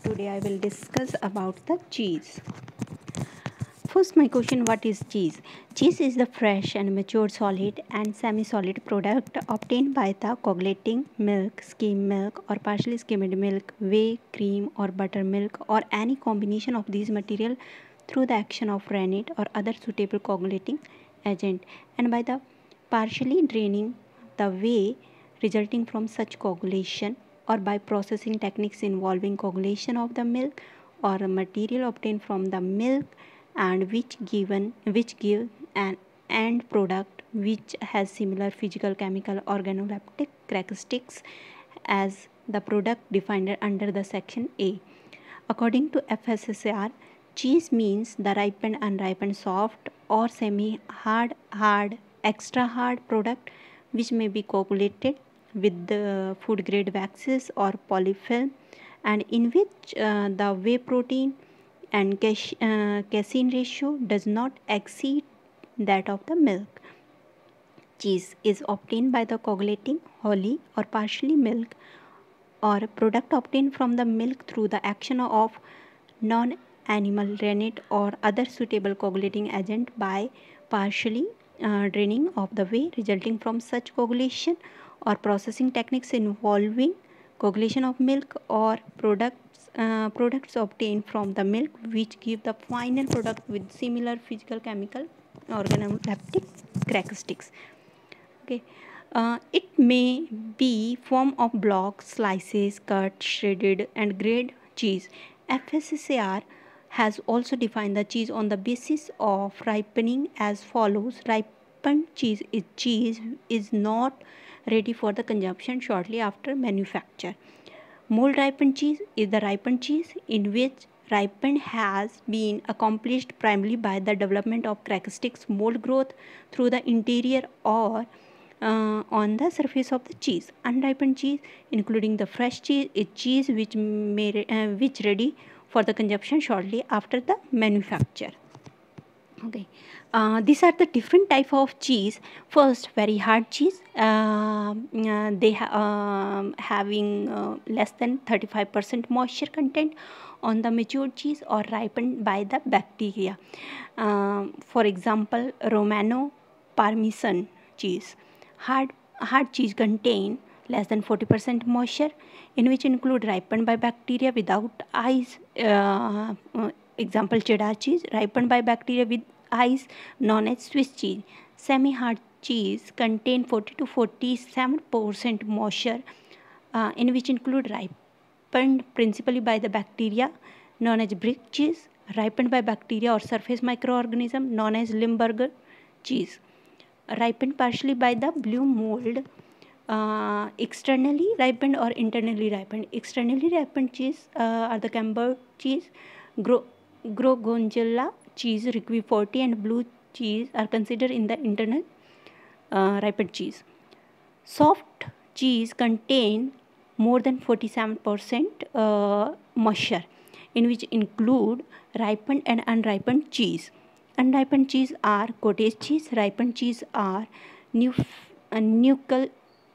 Today I will discuss about the cheese. First, my question: what is cheese? Cheese is the fresh and mature solid and semi-solid product obtained by the coagulating milk, skim milk, or partially skimmed milk, whey, cream, or buttermilk, or any combination of these material through the action of rennet or other suitable coagulating agent, and by the partially draining the whey resulting from such coagulation, or by processing techniques involving coagulation of the milk or material obtained from the milk, and which give an end product which has similar physical, chemical, organoleptic characteristics as the product defined under the section A. According to FSSAI, cheese means the ripened, unripened, soft or semi-hard, extra hard product which may be coagulated with the food grade waxes or polyfilm, and in which the whey protein and casein ratio does not exceed that of the milk. Cheese is obtained by the coagulating wholly or partially milk or product obtained from the milk through the action of non-animal rennet or other suitable coagulating agent by partially draining of the whey resulting from such coagulation, or processing techniques involving coagulation of milk or products obtained from the milk which give the final product with similar physical, chemical, organoleptic characteristics. Okay. It may be form of blocks, slices, cut, shredded, and grade cheese. FSSAI has also defined the cheese on the basis of ripening as follows: ripened cheese is not ready for the consumption shortly after manufacture. Mold ripened cheese is the ripened cheese in which ripened has been accomplished primarily by the development of characteristics mold growth through the interior or on the surface of the cheese. Unripened cheese, including the fresh cheese, is cheese which ready for the consumption shortly after the manufacture. Okay, these are the different type of cheese. First, very hard cheese. Having less than 35% moisture content on the mature cheese or ripened by the bacteria. For example, Romano Parmesan cheese. Hard cheese contain less than 40% moisture, in which include ripened by bacteria without eyes. Example, cheddar cheese, ripened by bacteria with eyes, known as Swiss cheese. Semi-hard cheese contain 40 to 47% moisture, in which include ripened principally by the bacteria, known as brick cheese, ripened by bacteria or surface microorganism, known as Limburger cheese, ripened partially by the blue mold, externally ripened or internally ripened. Externally ripened cheese are the Camembert cheese, Gorgonzola cheese, Roquefort, and blue cheese are considered in the internal ripened cheese. Soft cheese contain more than 47% moisture, in which include ripened and unripened cheese. Unripened cheese are cottage cheese. Ripened cheese are Neufchâtel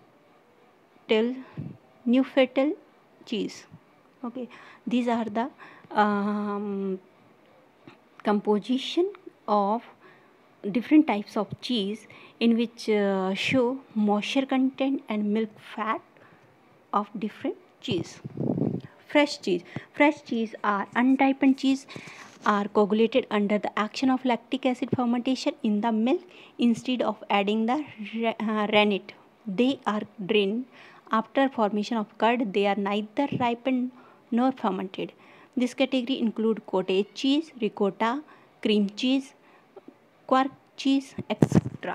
cheese. Okay, these are the composition of different types of cheese, in which show moisture content and milk fat of different cheese. Fresh cheese are unripened cheese are coagulated under the action of lactic acid fermentation in the milk instead of adding the rennet. They are drained after formation of curd. They are neither ripened nor fermented. This category include cottage cheese, ricotta, cream cheese, quark cheese, etc.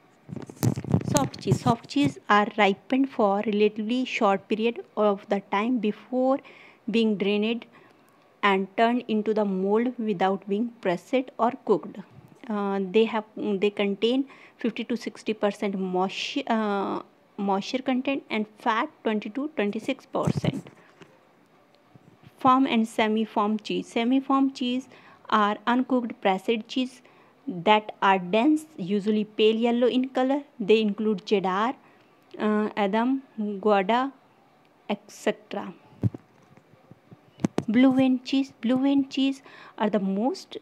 Soft cheese are ripened for relatively short period of the time before being drained and turned into the mold without being pressed or cooked. They contain 50 to 60% moisture content and fat 20 to 26%. Firm and semi-firm cheese. Semi-firm cheese are uncooked pressed cheese that are dense, usually pale yellow in color. They include cheddar, Edam, Gouda, etc. Blue vein cheese. Blue vein cheese are the most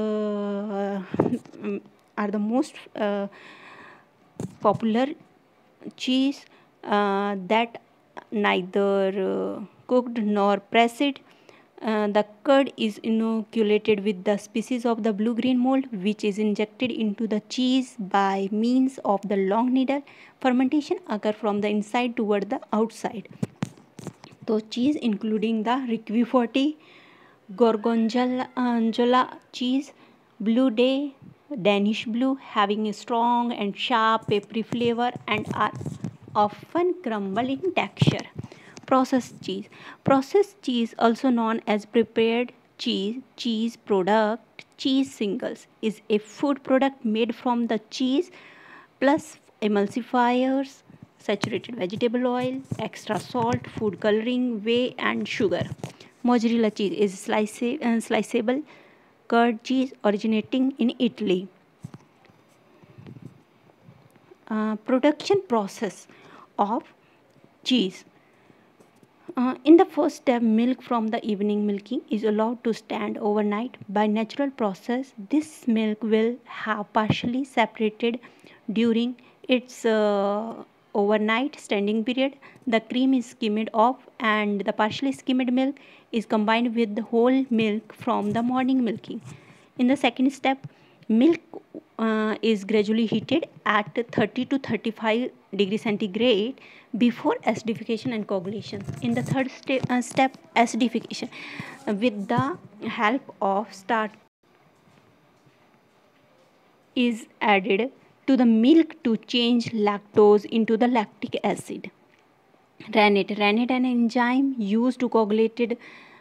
popular cheese that neither cooked nor pressed. The curd is inoculated with the species of the blue-green mold, which is injected into the cheese by means of the long needle. Fermentation occurs from the inside toward the outside. So cheese including the Roquefort, Gorgonzola cheese, Blue Day, Danish Blue, having a strong and sharp peppery flavor and are often crumble in texture. Processed cheese. Processed cheese, also known as prepared cheese, cheese product, cheese singles, is a food product made from the cheese plus emulsifiers, saturated vegetable oil, extra salt, food coloring, whey, and sugar. Mozzarella cheese is sliceable curd cheese originating in Italy. Production process of cheese. In the first step, milk from the evening milking is allowed to stand overnight. By natural process, this milk will have partially separated during its overnight standing period. The cream is skimmed off and the partially skimmed milk is combined with the whole milk from the morning milking. In the second step, milk is gradually heated at 30 to 35 degree centigrade before acidification and coagulation. In the third step, acidification with the help of starch is added to the milk to change lactose into the lactic acid. Rennet an enzyme used to coagulate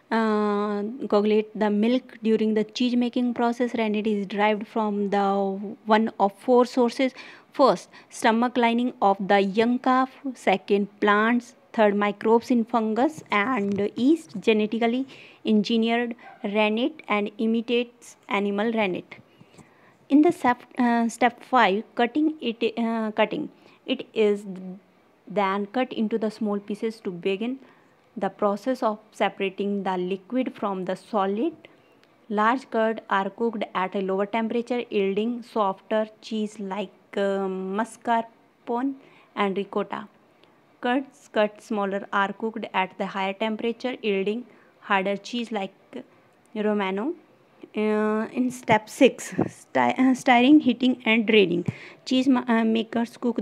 the milk during the cheese making process. Rennet is derived from the one of four sources. First, stomach lining of the young calf. Second, plants. Third, microbes in fungus and yeast. Genetically engineered rennet and imitates animal rennet. In the step 5, cutting it is then cut into the small pieces to begin the process of separating the liquid from the solid. Large curd are cooked at a lower temperature, yielding softer cheese like mascarpone and ricotta. Curds cut smaller are cooked at the higher temperature, yielding harder cheese like Romano. In step 6, stirring, heating and draining. Cheese makers cook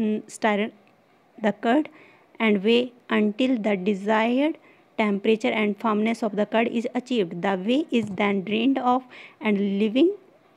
the curd and whey until the desired temperature and firmness of the curd is achieved. The whey is then drained off and leaving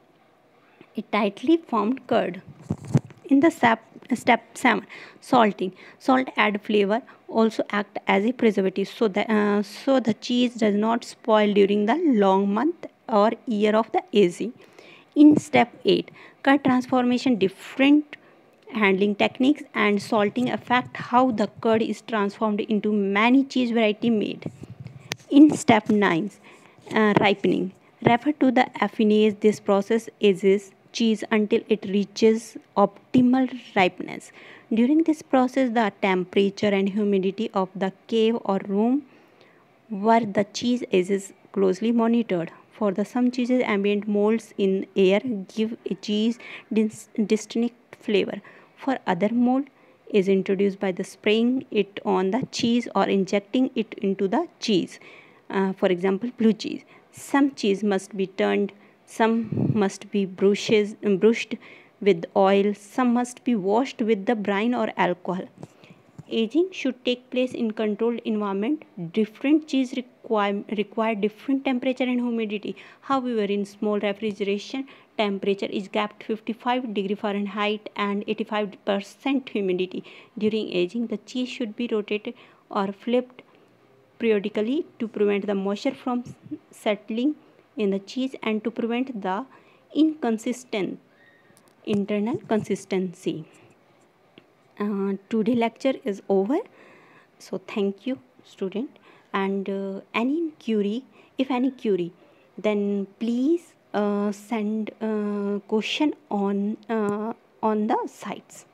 a tightly formed curd. In the step 7, salting. Salt add flavor, also act as a preservative so the cheese does not spoil during the long month or year of the aging. In step 8, curd transformation. Different handling techniques and salting affect how the curd is transformed into many cheese variety made. In step 9, ripening. Refer to the affinage. This process ages cheese until it reaches optimal ripeness. During this process, the temperature and humidity of the cave or room where the cheese is closely monitored. For the some cheeses, ambient molds in air give a cheese distinct flavor. For other, mold is introduced by the spraying it on the cheese or injecting it into the cheese. For example, blue cheese. Some cheese must be turned, some must be brushed with oil, some must be washed with the brine or alcohol. Aging should take place in controlled environment. Different cheese require different temperature and humidity. However, in small refrigeration, temperature is kept 55 degree Fahrenheit and 85% humidity. During aging, the cheese should be rotated or flipped periodically to prevent the moisture from settling in the cheese and to prevent the inconsistent internal consistency. Today lecture is over, so thank you student, and if any query, then please send question on the sites.